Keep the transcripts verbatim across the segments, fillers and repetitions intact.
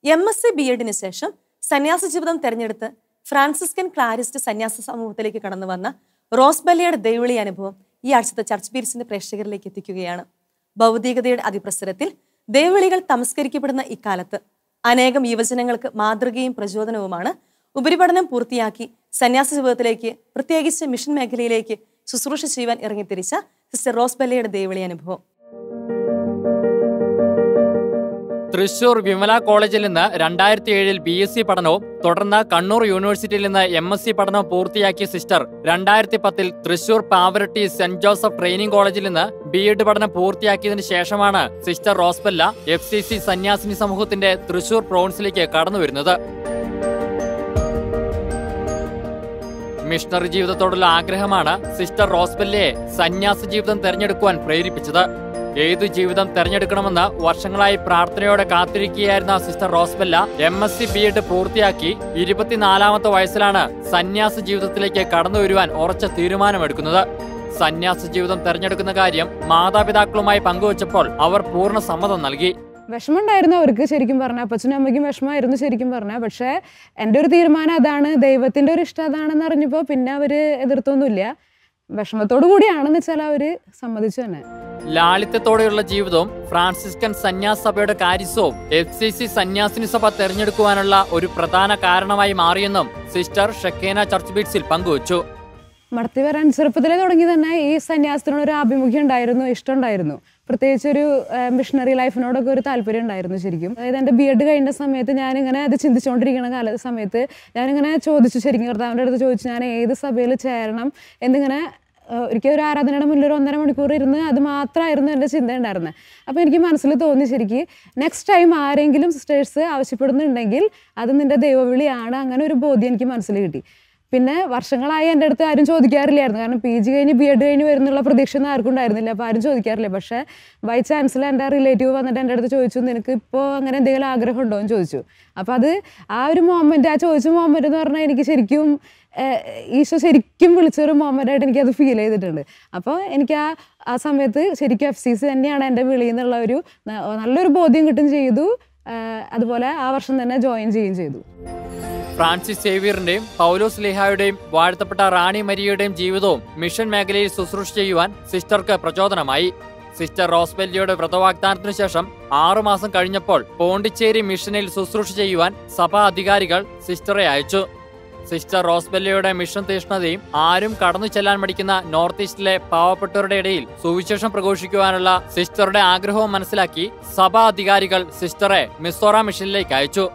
M S C B എഡിന് ശേഷം സന്യാസ ജീവിതം തെരഞ്ഞെടുത്ത് ഫ്രാൻസിസ്കൻ ക്ലാരിസ്റ്റ് സന്യാസ സമൂഹത്തിലേക്ക് കടന്നു വന്ന റോസ്ബെല്ലയുടെ ദൈവവിളി അനുഭവം ഈ ആഴ്ചത്തെ ചർച്ച് ബീറ്റ്സിന്റെ പ്രേക്ഷകരിലേക്ക് എത്തിക്കുകയാണ്. ഭൗതികതയുടെ അതിപ്രസരത്തിൽ ദൈവവിളികൾ തമസ്കരിക്കപ്പെടുന്ന ഇക്കാലത്ത് അനേകം യുവജനങ്ങൾക്ക് മാതൃകയും പ്രചോദനവുമാണ്. ഉപരിപഠനം പൂർത്തിയാക്കി സന്യാസ ജീവിതത്തിലേക്ക്, പ്രത്യേകിച്ച് മിഷൻ മേഖലയിലേക്ക് ശുശ്രൂഷ ചെയ്യുവാൻ ഇറങ്ങിത്തിരിച്ച സിസ്റ്റർ റോസ്ബെല്ലയുടെ ദൈവവിളി അനുഭവം. തൃശൂർ വിമല കോളേജിൽ നിന്ന് രണ്ടായിരത്തി ഏഴിൽ ബി എസ് സി പഠനവും തുടർന്ന് കണ്ണൂർ യൂണിവേഴ്സിറ്റിയിൽ നിന്ന് എം എസ് സി പഠനവും പൂർത്തിയാക്കിയ സിസ്റ്റർ രണ്ടായിരത്തി പത്തിൽ Thrissur Pavaratti Saint Joseph training കോളേജിൽ നിന്ന് ബി എഡ് പഠനം പൂർത്തിയാക്കിയതിനു ശേഷമാണ് sister Rosebella F C C സന്യാസിനി സമൂഹത്തിന്റെ തൃശൂർ പ്രോവിൻസിലേക്ക് കടന്നുവരുന്നത്. മിഷണറി ജീവിതത്തോടുള്ള ആഗ്രഹമാണ് സിസ്റ്റർ റോസ്ബെല്ലയെ സന്യാസ ജീവിതം തെരഞ്ഞെടുക്കുവാൻ പ്രേരിപ്പിച്ചത്. ഏതു ജീവിതം തെരഞ്ഞെടുക്കണമെന്ന് വർഷങ്ങളായി പ്രാർത്ഥനയോടെ കാത്തിരിക്കുകയായിരുന്ന sister Rosebella M S C B Ed പൂർത്തിയാക്കി ഇരുപത്തിനാലാമത്തെ വയസ്സിലാണ് സന്യാസ ജീവിതത്തിലേക്ക് കടന്നു വരുവാൻ ഉറച്ച തീരുമാനമെടുക്കുന്നത്. സന്യാസ ജീവിതം തെരഞ്ഞെടുക്കുന്ന കാര്യം മാതാപിതാക്കളുമായി പങ്കുവച്ചപ്പോൾ അവർ പൂർണ്ണ സമ്മതം നൽകി. വിഷമമുണ്ടായിരുന്നു അവർക്ക്, ശരിക്കും പറഞ്ഞാൽ അപ്പച്ചനും അമ്മയ്ക്കും വിഷമമായിരുന്നു ശരിക്കും പറഞ്ഞാൽ. പക്ഷേ എൻ്റെ ഒരു തീരുമാനം അതാണ്, ദൈവത്തിൻ്റെ ഒരു ഇഷ്ടം അതാണെന്ന് അറിഞ്ഞപ്പോൾ പിന്നെ അവർ എതിർത്തൊന്നുമില്ല. വിഷമത്തോടു കൂടിയാണെന്ന് വെച്ചാൽ അവര് സമ്മതിച്ചു തന്നെ. ലാളിത്യത്തോടെയുള്ള ജീവിതവും ഫ്രാൻസിസ്കൻ സന്യാസ സഭയുടെ കാര്യസവും എഫ് സി സി സന്യാസിനി സഭ തെരഞ്ഞെടുക്കുവാനുള്ള ഒരു പ്രധാന കാരണമായി മാറിയെന്നും സിസ്റ്റർ ഷെക്കേന ചർച്ച് ബീറ്റ്സിൽ പങ്കുവച്ചു. മടത്തി വരാൻ ചെറുപ്പത്തിലേ തുടങ്ങി തന്നെ ഈ സന്യാസത്തിനോട് ഒരു ആഭിമുഖ്യം ഉണ്ടായിരുന്നു, ഇഷ്ടം ഉണ്ടായിരുന്നു. പ്രത്യേകിച്ച് ഒരു മിഷണറി ലൈഫിനോടൊക്കെ ഒരു താല്പര്യം ഉണ്ടായിരുന്നു ശരിക്കും. അതായത് എൻ്റെ ബി എഡ് കഴിഞ്ഞ സമയത്ത് ഞാനിങ്ങനെ അത് ചിന്തിച്ചുകൊണ്ടിരിക്കുന്ന കാല സമയത്ത് ഞാനിങ്ങനെ ചോദിച്ചു, ശരിക്കും കർത്താവിൻ്റെ അടുത്ത് ചോദിച്ചു ഞാൻ ഏത് സഭയിൽ ചേരണം എന്നിങ്ങനെ. ഒരിക്കൽ ഒരു ആരാധനയുടെ മുന്നിൽ ഒരു ഒന്നര മണിക്കൂർ ഇരുന്ന് അത് മാത്രമായിരുന്നു എൻ്റെ ചിന്ത ഉണ്ടായിരുന്നത്. അപ്പോൾ എനിക്ക് മനസ്സിൽ തോന്നി ശരിക്കും നെക്സ്റ്റ് ടൈം ആരെങ്കിലും സിസ്റ്റേഴ്സ് ആവശ്യപ്പെടുന്നുണ്ടെങ്കിൽ അത് നിൻ്റെ ദൈവവിളിയാണ്, അങ്ങനെ ഒരു ബോധ്യം എനിക്ക് മനസ്സിൽ കിട്ടി. പിന്നെ വർഷങ്ങളായി എൻ്റെ അടുത്ത് ആരും ചോദിക്കാറില്ലായിരുന്നു, കാരണം പി ജി കഴിഞ്ഞ് ബി എഡ് കഴിഞ്ഞ് വരുന്നുള്ള പ്രതീക്ഷ ഒന്നും ആർക്കും ഉണ്ടായിരുന്നില്ല, അപ്പോൾ ആരും ചോദിക്കാറില്ല. പക്ഷേ ബൈ ചാൻസിൽ എൻ്റെ റിലേറ്റീവ് വന്നിട്ട് എൻ്റെ അടുത്ത് ചോദിച്ചു, നിനക്ക് ഇപ്പോൾ അങ്ങനെ എന്തെങ്കിലും ആഗ്രഹം ഉണ്ടോ എന്ന് ചോദിച്ചു. അപ്പോൾ അത് ആ ഒരു മൊമെൻറ്റ്, ആ ചോദിച്ച മൊമെൻറ്റ് എന്ന് പറഞ്ഞാൽ എനിക്ക് ശരിക്കും ഈശോ ശരിക്കും വിളിച്ചൊരു മൊമെൻ്റായിട്ട് എനിക്കത് ഫീൽ ചെയ്തിട്ടുണ്ട്. അപ്പോൾ എനിക്ക് ആ ആ സമയത്ത് ശരിക്കും എഫ് സി സി തന്നെയാണ് എൻ്റെ വിളി എന്നുള്ള ഒരു നല്ലൊരു ബോധ്യം കിട്ടുകയും ചെയ്തു. അതുപോലെ ആ വർഷം തന്നെ ജോയിൻ ചെയ്യുകയും ചെയ്തു. ഫ്രാൻസിസ് സേവിയറിന്റെയും പൗലോസ് ലേഹായുടെയും വാഴ്ത്തപ്പെട്ട റാണി മരിയയുടെയും ജീവിതവും മിഷൻ മേഖലയിൽ ശുശ്രൂഷ ചെയ്യുവാൻ സിസ്റ്റർക്ക് പ്രചോദനമായി. സിസ്റ്റർ റോസ്ബെല്ലയുടെ വ്രതവാഗ്ദാനത്തിനു ശേഷം ആറുമാസം കഴിഞ്ഞപ്പോൾ പോണ്ടിച്ചേരി മിഷനിൽ ശുശ്രൂഷ ചെയ്യുവാൻ സഭാ അധികാരികൾ സിസ്റ്ററെ അയച്ചു. സിസ്റ്റർ റോസ്ബെല്ലയുടെ മിഷൻ തീഷ്ണതയും ആരും കടന്നു ചെല്ലാൻ മടിക്കുന്ന നോർത്ത് ഈസ്റ്റിലെ പാവപ്പെട്ടവരുടെ ഇടയിൽ സുവിശേഷം പ്രഘോഷിക്കുവാനുള്ള സിസ്റ്ററുടെ ആഗ്രഹവും മനസ്സിലാക്കി സഭാ അധികാരികൾ സിസ്റ്ററെ മിസോറാം മിഷനിലേക്ക് അയച്ചു.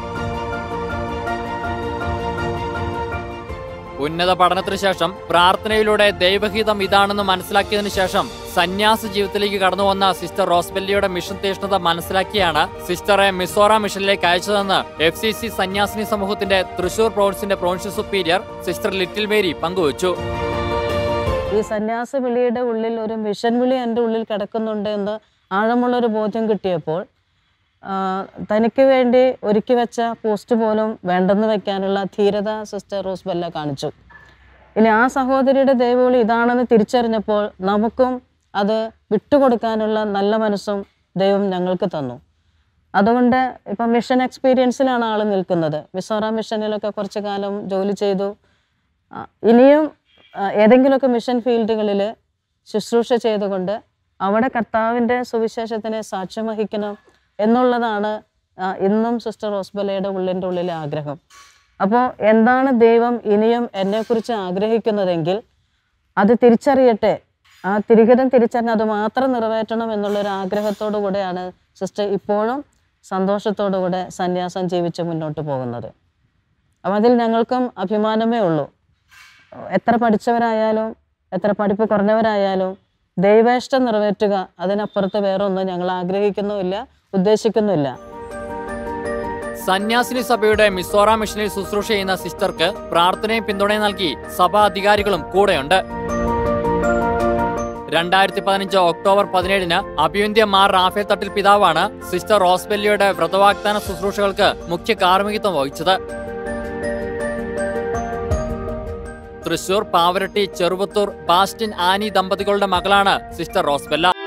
ഉന്നത പഠനത്തിനു ശേഷം പ്രാർത്ഥനയിലൂടെ ദൈവഹിതം ഇതാണെന്ന് മനസ്സിലാക്കിയതിനു ശേഷം സന്യാസ ജീവിതത്തിലേക്ക് കടന്നു വന്ന സിസ്റ്റർ റോസ്ബെല്ലയുടെ മിഷൻ തീഷ്ണത മനസ്സിലാക്കിയാണ് സിസ്റ്ററെ മിസോറാം മിഷനിലേക്ക് അയച്ചതെന്ന് എഫ് സി സി സന്യാസിനി സമൂഹത്തിന്റെ തൃശൂർ പ്രോവിൻസിന്റെ provincial superior sister Little Mary പങ്കുവച്ചു. ഈ സന്യാസ വിളിയുടെ ഉള്ളിൽ ഒരു മിഷൻ വിളി എൻ്റെ ഉള്ളിൽ കിടക്കുന്നുണ്ട് എന്ന് ആഴമുള്ളൊരു ബോധ്യം കിട്ടിയപ്പോൾ തനിക്ക് വേണ്ടി ഒരുക്കി വെച്ച പോസ്റ്റ് പോലും വേണ്ടെന്ന് വെക്കാനുള്ള ധീരത സിസ്റ്റർ റോസ്ബെല്ല കാണിച്ചു. ഇനി ആ സഹോദരിയുടെ ദൈവവിളി ഇതാണെന്ന് തിരിച്ചറിഞ്ഞപ്പോൾ നമുക്കും അത് വിട്ടുകൊടുക്കാനുള്ള നല്ല മനസ്സും ദൈവം ഞങ്ങൾക്ക് തന്നു. അതുകൊണ്ട് ഇപ്പം മിഷൻ എക്സ്പീരിയൻസിലാണ് ആൾ നിൽക്കുന്നത്. മിസോറാം മിഷനിലൊക്കെ കുറച്ച് കാലം ജോലി ചെയ്തു. ഇനിയും ഏതെങ്കിലുമൊക്കെ മിഷൻ ഫീൽഡുകളിൽ ശുശ്രൂഷ ചെയ്തുകൊണ്ട് അവിടെ കർത്താവിൻ്റെ സുവിശേഷത്തിന് സാക്ഷ്യം വഹിക്കണം എന്നുള്ളതാണ് ഇന്നും സിസ്റ്റർ റോസ്ബെല്ലയുടെ ഉള്ളിൻ്റെ ഉള്ളിലെ ആഗ്രഹം. അപ്പോൾ എന്താണ് ദൈവം ഇനിയും എന്നെക്കുറിച്ച് ആഗ്രഹിക്കുന്നതെങ്കിൽ അത് തിരിച്ചറിയട്ടെ, ആ തിരികരം തിരിച്ചറിഞ്ഞ് അത് മാത്രം നിറവേറ്റണം എന്നുള്ളൊരു ആഗ്രഹത്തോടു കൂടെയാണ് സിസ്റ്റർ ഇപ്പോഴും സന്തോഷത്തോടു കൂടെ സന്യാസം ജീവിച്ച് മുന്നോട്ട് പോകുന്നത്. അപ്പം അതിൽ ഞങ്ങൾക്കും അഭിമാനമേ ഉള്ളൂ. എത്ര പഠിച്ചവരായാലും എത്ര പഠിപ്പ് കുറഞ്ഞവരായാലും ദൈവേഷ്ടം നിറവേറ്റുക, അതിനപ്പുറത്ത് വേറൊന്നും ഞങ്ങൾ ആഗ്രഹിക്കുന്നുമില്ല, ഉദ്ദേശിക്കുന്നില്ല. സന്യാസിനി സഭയുടെ മിസോറാം മിഷനിൽ ശുശ്രൂഷ ചെയ്യുന്ന സിസ്റ്റർക്ക് പ്രാർത്ഥനയും പിന്തുണയും നൽകി സഭാ അധികാരികളും കൂടെയുണ്ട്. രണ്ടായിരത്തി പതിനഞ്ച് ഒക്ടോബർ പതിനേഴിന് അഭിവന്ദ്യ മാർ റാഫേൽ തട്ടിൽ പിതാവാണ് സിസ്റ്റർ റോസ്ബെല്ലയുടെ വ്രതവാഗ്ദാന ശുശ്രൂഷകൾക്ക് മുഖ്യ കാർമ്മികത്വം വഹിച്ചത്. തൃശൂർ പാവറട്ടി ചെറുവത്തൂർ ബാസ്റ്റിൻ ആനി ദമ്പതികളുടെ മകളാണ് സിസ്റ്റർ റോസ്ബെല്ല.